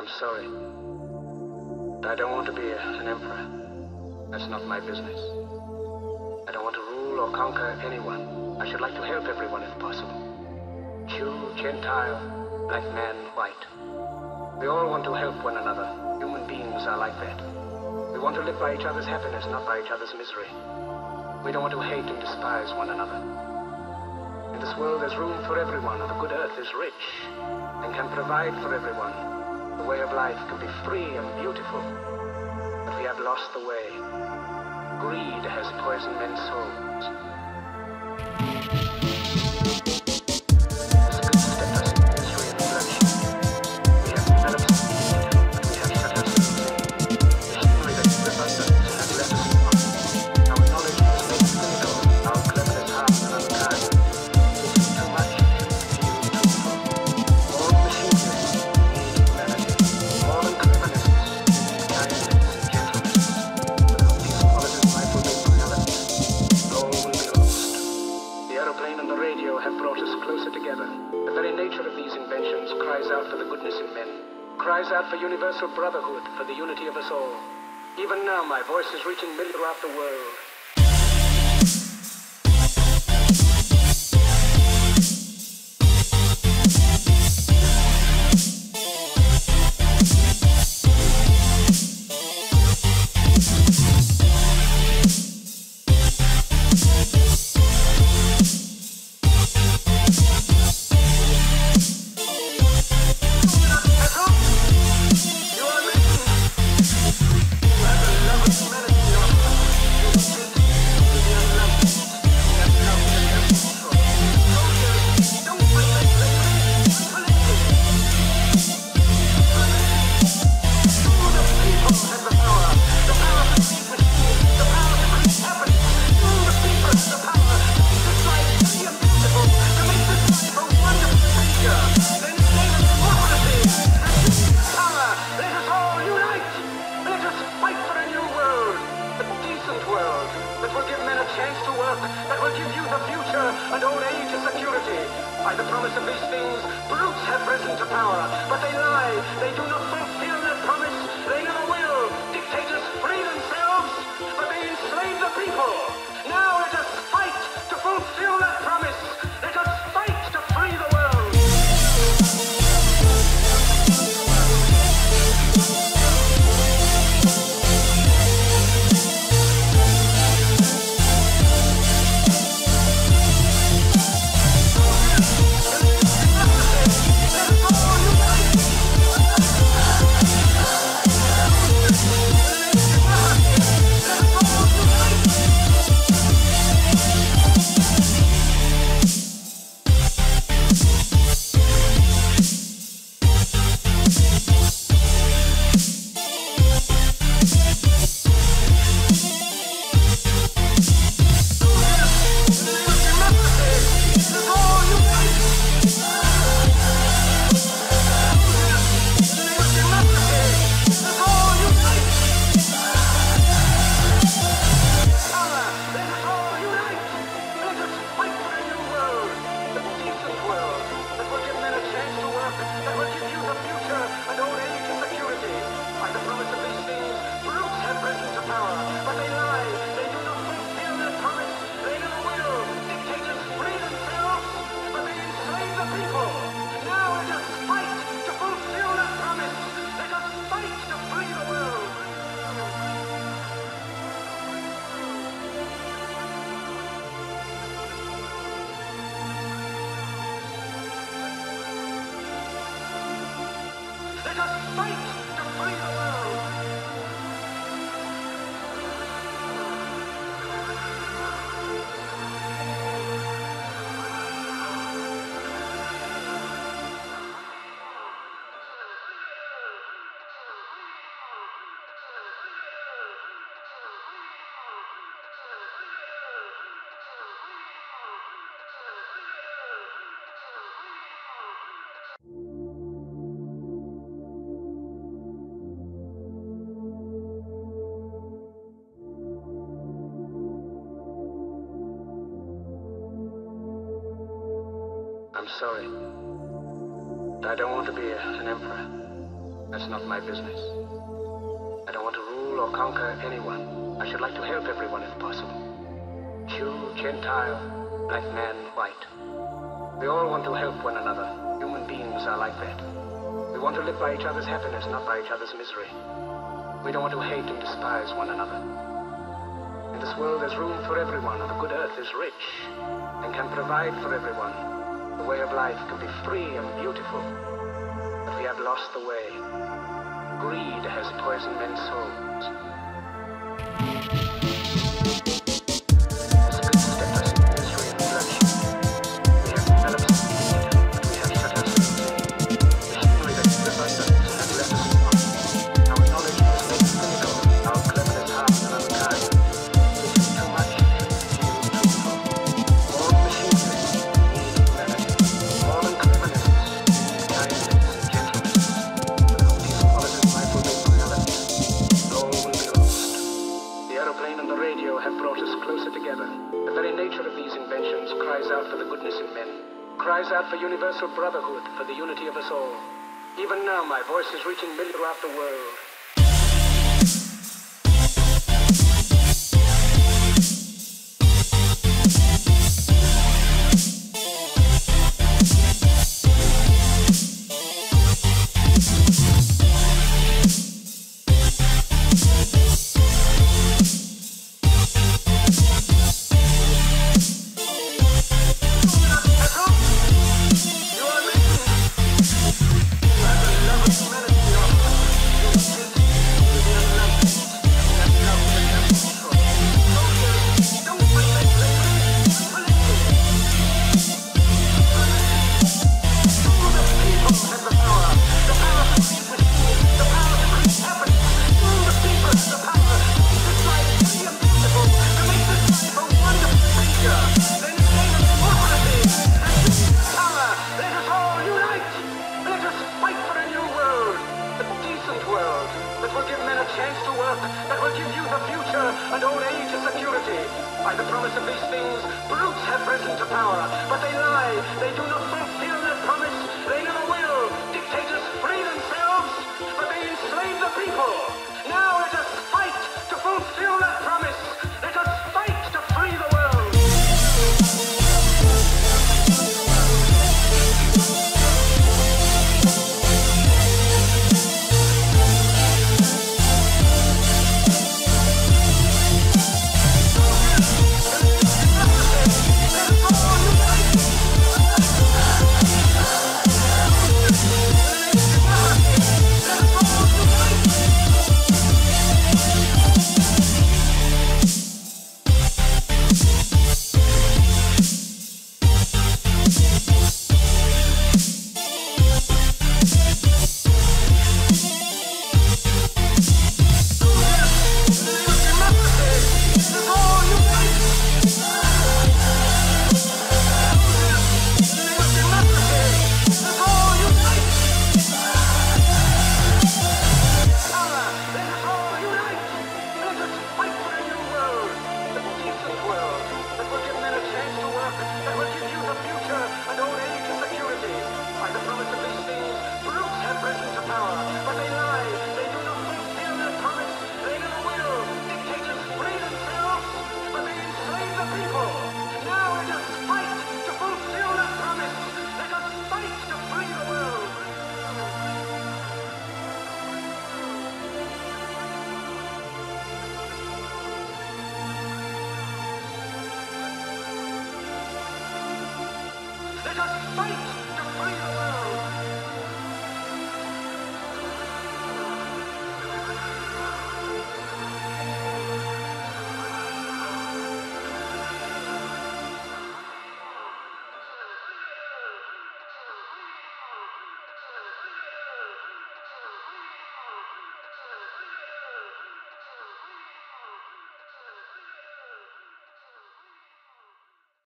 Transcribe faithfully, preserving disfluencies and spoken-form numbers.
I'm sorry. I don't want to be an emperor. That's not my business. I don't want to rule or conquer anyone. I should like to help everyone if possible. Jew, Gentile, black man, white. We all want to help one another. Human beings are like that. We want to live by each other's happiness, not by each other's misery. We don't want to hate and despise one another. In this world there's room for everyone, and the good earth is rich and can provide for everyone. The way of life can be free and beautiful, but we have lost the way. Greed has poisoned men's souls. Cries out for universal brotherhood, for the unity of us all. Even now, my voice is reaching millions throughout the world. I'm sorry. I don't want to be an emperor. That's not my business. I don't want to rule or conquer anyone. I should like to help everyone if possible. Jew, Gentile, black man, white. We all want to help one another. Human beings are like that. We want to live by each other's happiness, not by each other's misery. We don't want to hate and despise one another. In this world there's room for everyone, and the good earth is rich and can provide for everyone. The way of life can be free and beautiful, but we have lost the way. Greed has poisoned men's souls. The split stepped us in misery and bloodshed. We have developed speed, but we have shut ourselves in. Machinery that gives abundance has left us in want. Our knowledge has made cynical, our cleverness hard and unkind. This is too much, feels truthful. More machinery, need humanity. More than cleverness, kindness and gentleness. Without these qualities, life will be irrelevant. All will be lost. The aeroplane and the radio have brought us closer together. The very nature of these inventions cries out for the goodness in men, cries out for universal brotherhood, for the unity of us all. Even now, my voice is reaching millions throughout the world. That will give youth a future and old age a security. By the promise of these things, brutes have risen to power, but they lie, they do not follow.